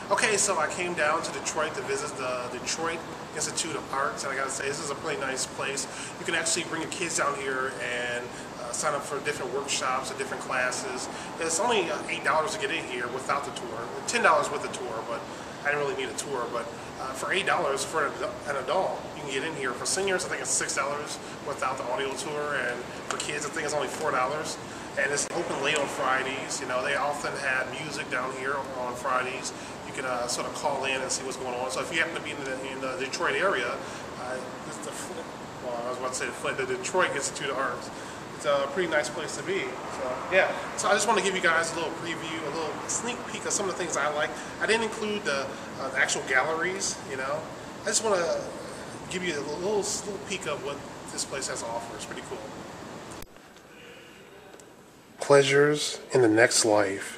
Okay, so I came down to Detroit to visit the Detroit Institute of Arts, and I gotta say, this is a pretty nice place. You can actually bring your kids down here and sign up for different workshops and different classes. It's only $8 to get in here without the tour, $10 with the tour, but I didn't really need a tour. But for $8 for an adult, you can get in here. For seniors, I think it's $6 without the audio tour, and for kids, I think it's only $4. And it's open late on Fridays. You know, they often have music down here on Fridays. You can sort of call in and see what's going on. So if you happen to be in the Detroit area, I was about to say the Detroit Institute of Arts. It's a pretty nice place to be. So yeah. So I just want to give you guys a little preview, a little sneak peek of some of the things I like. I didn't include the actual galleries. You know, I just want to give you a little peek of what this place has to offer. It's pretty cool. Pleasures in the next life.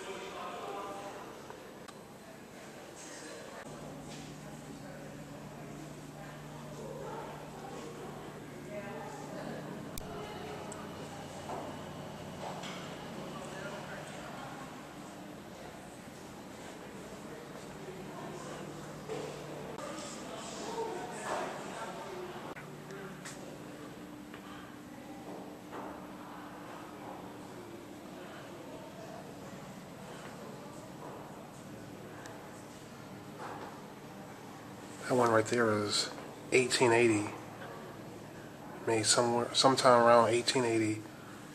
That one right there is 1880. Made sometime around 1880.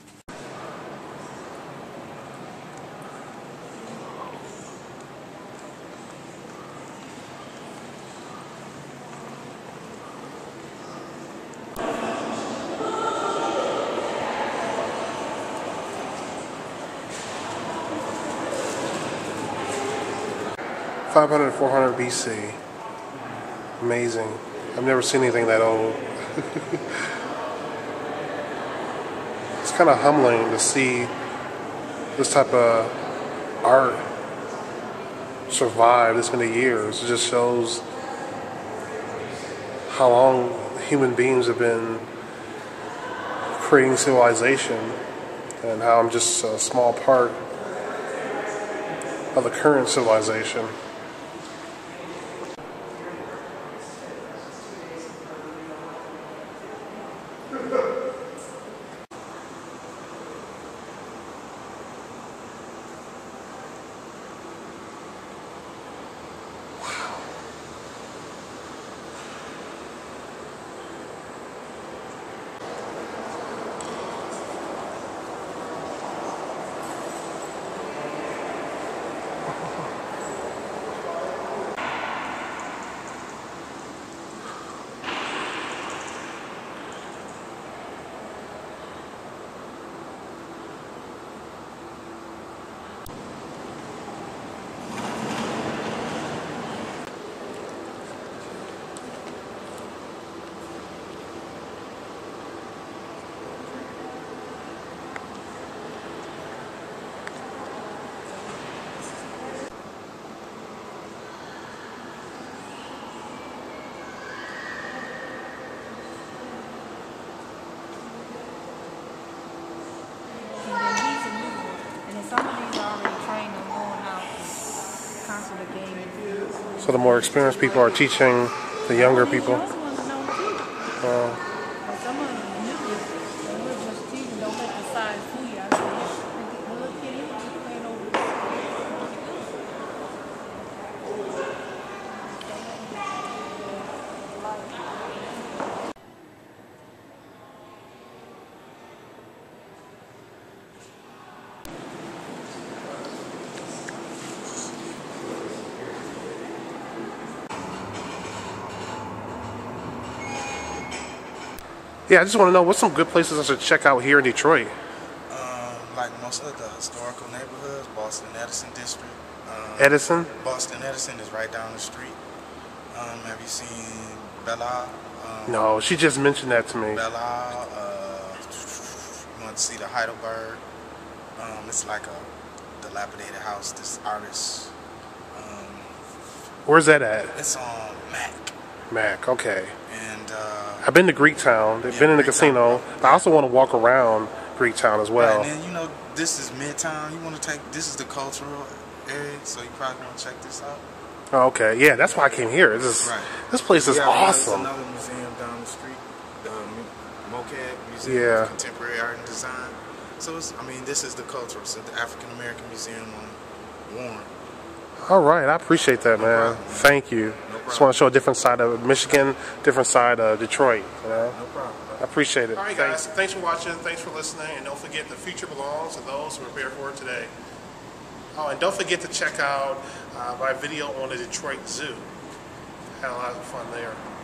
(500 to 400 BC). Amazing. I've never seen anything that old. It's kind of humbling to see this type of art survive this many years. It just shows how long human beings have been creating civilization, and how I'm just a small part of the current civilization. So the more experienced people are teaching the younger people. Yeah, I just want to know what's some good places I should check out here in Detroit. Like most of the historical neighborhoods, Boston Edison District. Edison? Boston Edison is right down the street. Have you seen Bella? No, she just mentioned that to me. Bella. You want to see the Heidelberg? It's like a dilapidated house. This artist. Where's that at? It's on Mac. Mac, okay. And I've been to Greektown. They've been in the casino. But I also want to walk around Greektown as well. Right, and then, you know, this is Midtown. You want to take, this is the cultural area, so you probably want to check this out. Oh, okay, yeah, that's why I came here. This place is awesome. There's another museum down the street, the MoCad Museum Yeah. of Contemporary Art and Design. So I mean, this is the cultural, so the African American Museum on Warren. All right, I appreciate that, man. problem. Thank you. Just want to show a different side of Michigan, different side of Detroit. You know? No problem. I appreciate it. All right, guys. Thanks for watching. Thanks for listening. And don't forget, the future belongs to those who prepare for it today. Oh, and don't forget to check out my video on the Detroit Zoo. Had a lot of fun there.